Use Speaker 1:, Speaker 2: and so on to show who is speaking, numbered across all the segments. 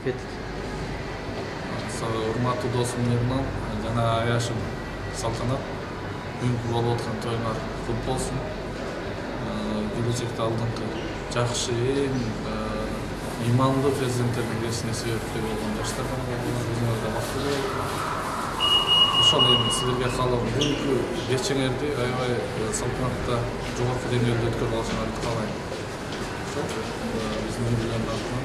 Speaker 1: кеттік.
Speaker 2: Урматтуу досум Мирман, жана аяшым Салтанат. Бүгүнкү болуп аткан тоюңар кут болсун. Келечекте алдыңкы жакшы, имандуу перзенттердин келишине себепкер болгон жаштарга өзүңөргө бактылуу болуп. Ошол эми силерге каалап бүгүнкү кечеңерди аябай салтанатта жогорку деңгээлде өткөрүп алышыңарды каалайм. Ошол биздин үйлөрдүн атынан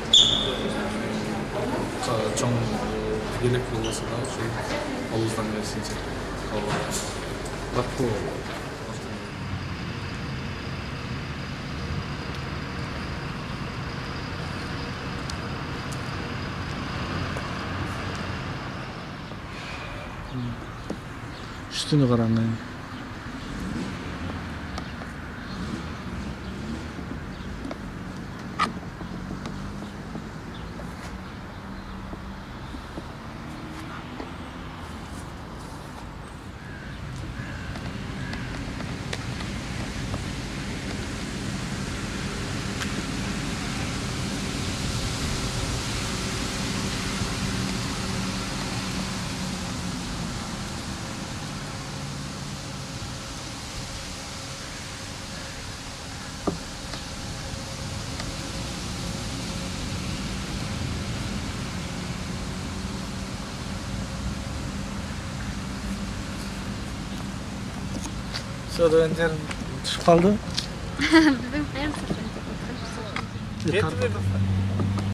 Speaker 2: чоң белек болбосо да ушул колубуздан келишинче каалайбыз.
Speaker 1: Бактылуу. Üstünü karanlığı. Sonra önce düşüp kaldı.
Speaker 3: Bizim en sıkıntı.
Speaker 1: Yeter.